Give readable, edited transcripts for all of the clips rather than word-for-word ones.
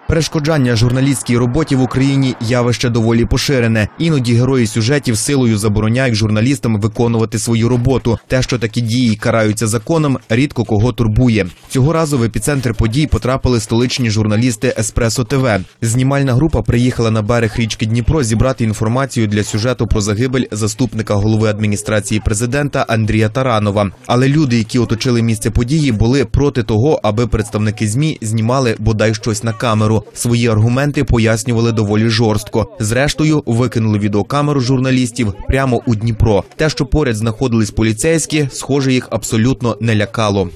Перешкоджання журналістській роботі в Україні – явище доволі поширене. Іноді герої сюжетів силою забороняють журналістам виконувати свою роботу. Те, що такі дії караються законом, рідко кого турбує. Цього разу в епіцентр подій потрапили столичні журналісти «Еспресо ТВ». Знімальна група приїхала на берег річки Дніпро зібрати інформацію для сюжету про загибель заступника голови адміністрації президента Андрія Таранова. Але люди, які оточили місце події, були проти того, аби представники ЗМІ знімали бодай щось на камеру. Свої аргументи пояснювали доволі жорстко. Зрештою, викинули відеокамеру журналістів прямо у Дніпро. Те, що поряд знаходились поліцейські, схоже, їх абсолютно не лякало.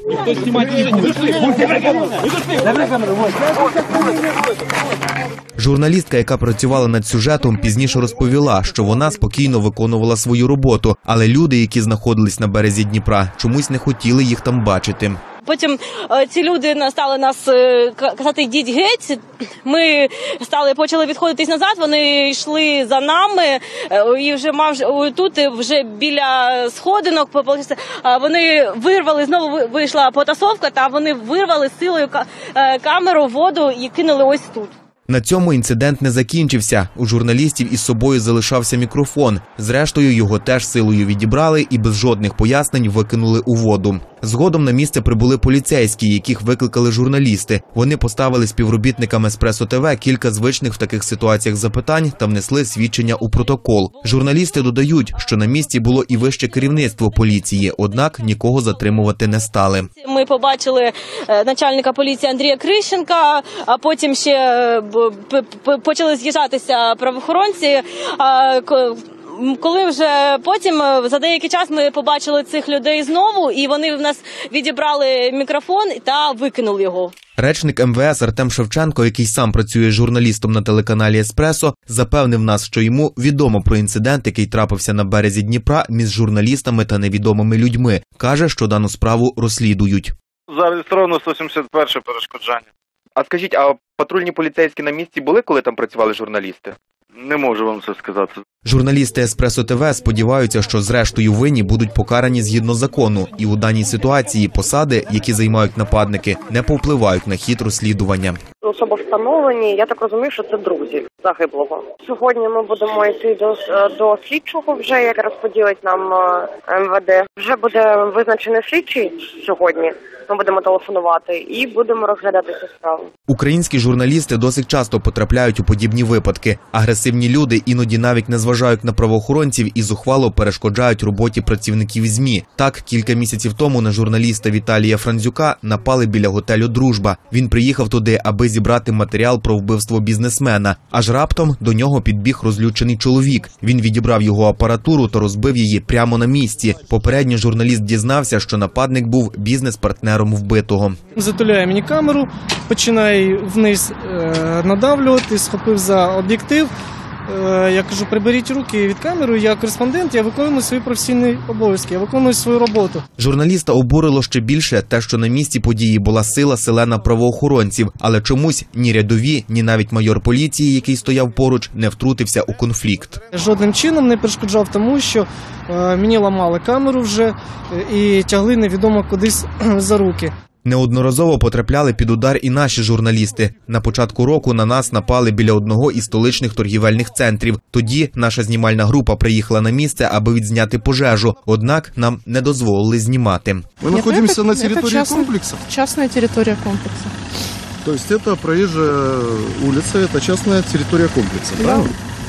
Журналістка, яка працювала над сюжетом, пізніше розповіла, що вона спокійно виконувала свою роботу, але люди, які знаходились на березі Дніпра, чомусь не хотіли їх там бачити. Потім ці люди стали нас казати «йдіть геть». Ми почали відходитись назад, вони йшли за нами і вже тут, вже біля сходинок, вони вирвали, знову вийшла потасовка, та вони вирвали силою камеру в воду і кинули ось тут. На цьому інцидент не закінчився. У журналістів із собою залишався мікрофон. Зрештою, його теж силою відібрали і без жодних пояснень викинули у воду. Згодом на місце прибули поліцейські, яких викликали журналісти. Вони поставили співробітникам «Еспресо ТВ» кілька звичних в таких ситуаціях запитань та внесли свідчення у протокол. Журналісти додають, що на місці було і вище керівництво поліції, однак нікого затримувати не стали. Ми побачили начальника поліції Андрія Крищенка, а потім ще почали з'їжджатися правоохоронці. Коли вже потім, за деякий час, ми побачили цих людей знову, і вони в нас відібрали мікрофон та викинули його. Речник МВС Артем Шевченко, який сам працює журналістом на телеканалі «Еспресо», запевнив нас, що йому відомо про інцидент, який трапився на березі Дніпра між журналістами та невідомими людьми. Каже, що дану справу розслідують. Зареєстровано 171 перешкоджання. А скажіть, а патрульні поліцейські на місці були, коли там працювали журналісти? Не можу вам це сказати. Журналісти «Еспресо ТВ» сподіваються, що зрештою винні будуть покарані згідно закону. І у даній ситуації посади, які займають нападники, не повпливають на хід розслідування. Особи встановлені, я так розумію, що це друзі загиблого. Сьогодні ми будемо йти до слідчого, вже як розподілить нам МВД. Вже буде визначений слідчий сьогодні. Ми будемо телефонувати і будемо розглядати цю справу. Українські журналісти досить часто потрапляють у подібні випадки. Агресивні люди іноді навіть не зважають на правоохоронців і зухвало перешкоджають роботі працівників ЗМІ. Так, кілька місяців тому на журналіста Віталія Франдзюка напали біля готелю «Дружба». Він приїхав туди, аби зібрати матеріал про вбивство бізнесмена. Аж раптом до нього підбіг розлючений чоловік. Він відібрав його апаратуру та розбив її прямо на місці. Попередньо журналіст дізнався, що нападник був бізнес-партнером вбитого. Затуляє мені камеру, починає вниз надавлювати, схопив за об'єктив. Я кажу, приберіть руки від камери, я кореспондент, я виконую свої професійні обов'язки, я виконую свою роботу. Журналіста обурило ще більше те, що на місці події була сила селена правоохоронців, але чомусь ні рядові, ні навіть майор поліції, який стояв поруч, не втрутився у конфлікт. Жодним чином не перешкоджав тому, що мені ламали камеру вже і тягли невідомо кудись за руки. Неодноразово потрапляли під удар і наші журналісти. На початку року на нас напали біля одного із столичних торгівельних центрів. Тоді наша знімальна група приїхала на місце, аби відзняти пожежу. Однак нам не дозволили знімати. Ми знаходимося на території комплексу? Частна територія комплексу. Тобто це проїжджа вулиця, це частна територія комплексу, правильно?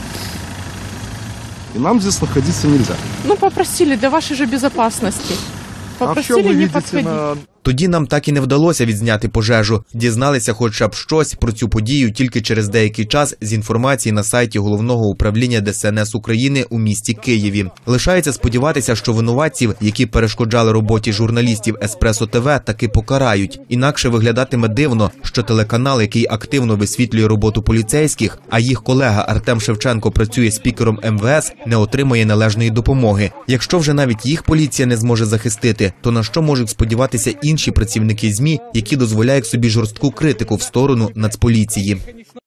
І нам тут знаходитися не можна. Ну, попросили для вашої ж безпечності. Попросили не підходити. Тоді нам так і не вдалося відзняти пожежу. Дізналися хоча б щось про цю подію тільки через деякий час з інформації на сайті Головного управління ДСНС України у місті Києві. Лишається сподіватися, що винуватців, які перешкоджали роботі журналістів «Еспресо ТВ», таки покарають. Інакше виглядатиме дивно, що телеканал, який активно висвітлює роботу поліцейських, а їх колега Артем Шевченко працює спікером МВС, не отримує належної допомоги. Якщо вже навіть їх поліція не зможе захистити, то на що можуть сподіватися інші працівники ЗМІ, які дозволяють собі жорстку критику в сторону Нацполіції?